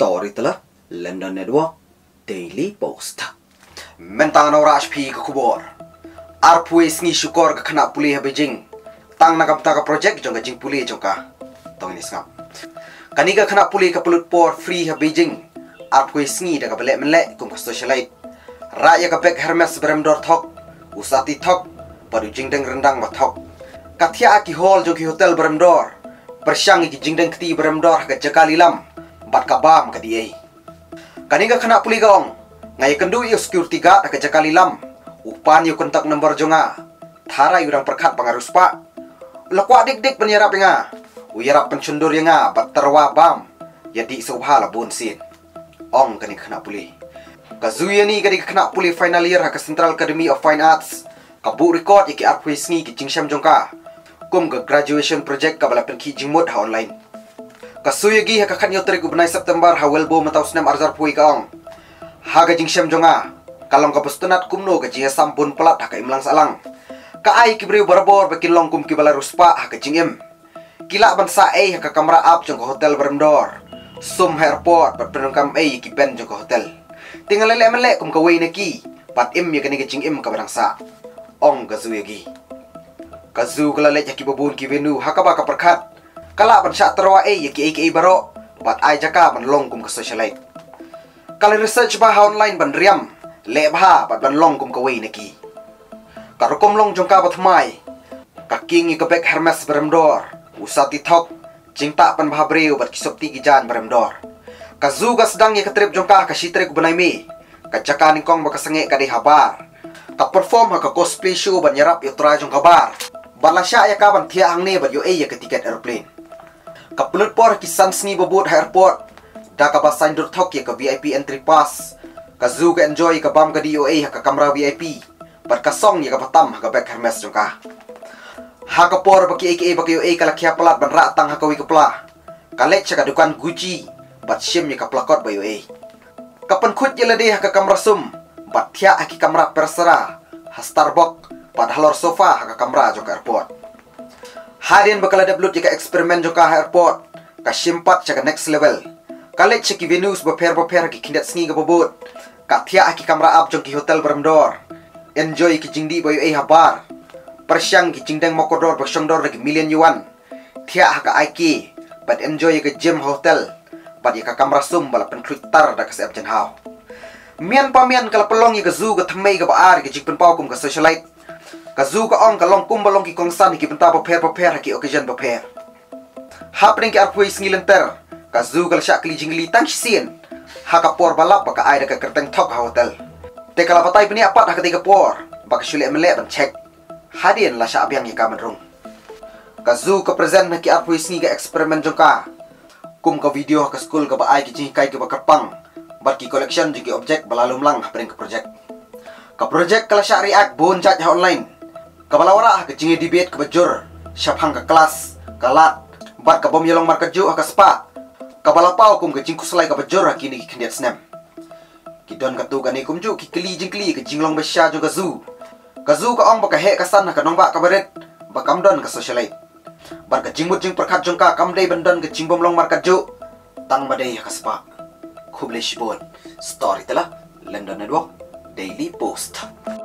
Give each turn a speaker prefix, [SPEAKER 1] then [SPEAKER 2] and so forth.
[SPEAKER 1] Story telah London Network Daily Post. Mentang na HP ke kubor. Arpuis ngi syukur ke kena pulih Beijing. Tang na kapta ka project jong ka jing pulih jong ka. Tong ini ngap. Kani ka kena pulih ka pelut por free ha Beijing. Arpuis ngi da ka belek melek kum ka socialite. Raya ka bek Hermes beremdor thok. Usati thok padu jingdeng rendang ma thok. Kathia ki hall jong ki hotel beremdor. Persyang ki jingdeng keti beremdor ka jakali lam. Bat ka bam ka diai. Kani ka kena pulih gong. Ngai kendu yu security guard ka jakali lam. Upan yu kontak nomor jonga. Thara yu dang perkat pangarus pa. Lakwa dik-dik penyerap nga. Uyarap pencundur nga bat terwa bam. Yadi subhala bunsin. Ong kani kena pulih. Kazuya ni kani kena pulih final year ha ka Central Academy of Fine Arts. Kabu record iki arpuis ngi ki jingsham jongka. Kum ke graduation project ka bala penki jingmut ha online. Kasuya gi ha ka khanyo tarik ubnai September ha welbo matau snam arzar pui ka ong. Ha ga jingsham jonga. Kalong ka bustunat kumno ka jiha sampun pelat ha ka imlang salang. Ka ai ki briu barbor bakin long kum ki bala ruspa ha ka jingim. Kila bansa ai ha ka kamera up jong ka hotel beremdor. Sum airport bat penungkam ai ki ben jong ka hotel. Tinggal lele melek kum ka wei neki. Pat im ya kani ka jingim ka barangsa. Ong kazuya gi. Kazu kala lek ki babun ki venu ha ka ba ka perkat. Kala ban sya terwa ai ya ki baro. Pat ai jaka ban long kum ka socialite. Kala research ba ha online ban riam. Le ba bat ban long kum ka wei neki. Karukom long jong ka batmai. Ka king ka bek Hermes beremdor. Usati thok jingta pan bah breu bat kisop ti gijan beremdor. Kazu ga sedang ya ka trip jong ka sitrek banai me. Ka jaka ning kong ba ka sange ka di habar. Ka perform ha ka cosplay show ban yarap yu tra jong ka bar. Balasya ya ka ban thia ang ne bat yu ya ka tiket airplane. Ka pulut por ki sansni babut airport. Da ka ba sign dur thok ya ka VIP entry pass. Kazu ka enjoy ka bam ka DOA ha ka kamera VIP. Bat ka song ya ka patam ha ka bek Hermes jong ka. Ha ka por ba ki ba ki ka lakya pelat ban ratang ha ka wi ka pla. Ka lek ka dukan Gucci bat shim ya ka plakot ba yu Kapan khut ya lade ha ka kamera sum. Bat thia ha ki kamera persera. Ha Starbucks pat halor sofa ha ka kamera jong ka airport. Hadin bakal ada blut jika eksperimen jong ka airport. Ka simpat jaka next level. Kalek ceki Venus baper ki kindat sngi ka bobot. Ka thia ki kamera up jong ki hotel beremdor. Enjoy ki jingdi bayu habar. Persyang ki jingdeng mokodor bersyongdor lagi million yuan. Thia ka aiki. But enjoy ki gym hotel. But ka kamera sum bala penklutar da ka sep jen hau. Mian pa mian kala pelong ka zu ka thamai ka baar ki jikpen pau kum ka socialite. Ka zu ka ong ka long kum balong ki kongsan ki penta paper ki occasion paper. Happening ki arpuis ngilenter. Kazu kala syak kli jingli tang sin. Haka por balap baka ai da ka kerteng thok hotel. Te kala patai pini apat haka tiga por. Baka syule melek ban check. Hadin la syak abyang ka menrung. Kazu ka present na ki arpuis ngi ka eksperimen jongka. Kum ka video ka school ka ba ai ki jing kai ki bakarpang. Bat ki collection jiki objek balalum lang hapring ka project. Ka project kala syak react bon jat ha online. Ka balawara ka jingi debate ka bajur. Syap hang ka kelas. Kalat. Bat ka bom yolong markaju ha ka spa. Kabalapau kum ke jingku selai ka bajor kini ki kendiat snam. Kidon ka tu ka ni kum ju ki kli jingkli ke jinglong besya jo gazu. Gazu ka ong baka he ka san ka nongba ka baret bakam don ka socialite. Bar ka jingmut jing perkat jongka kamdei bandon ke jingbom long markat ju. Tang badai ka spa. Kuble shibon. Story telah London Network Daily Post.